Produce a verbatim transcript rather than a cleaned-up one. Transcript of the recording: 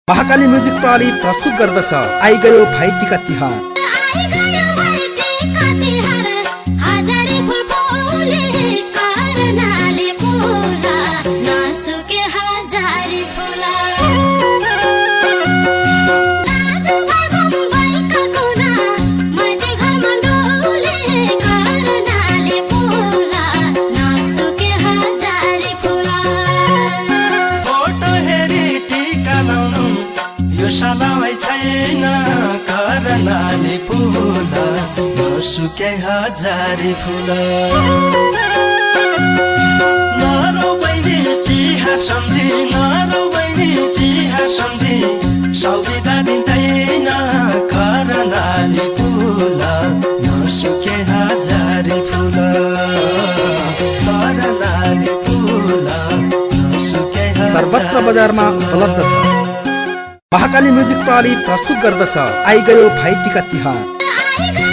Mahakali music प्रणाली प्रस्तुत गर्दछ आई गयो भाइटिका तिहार। करनाले फुला नसुके हजारी फुला नरो बहिनी तिहार सम्झी नरो बहिनी तिहार सम्झी सौदा दिँदैन करनाले फुला नसुके हजारी फुला करनाले फुला नसुके सर्वत्र बजारमा उपलब्ध छ। महाकाली म्युजिक प्रणाली प्रस्तुत गर्दछ आई गयो भाइटिका तिहार।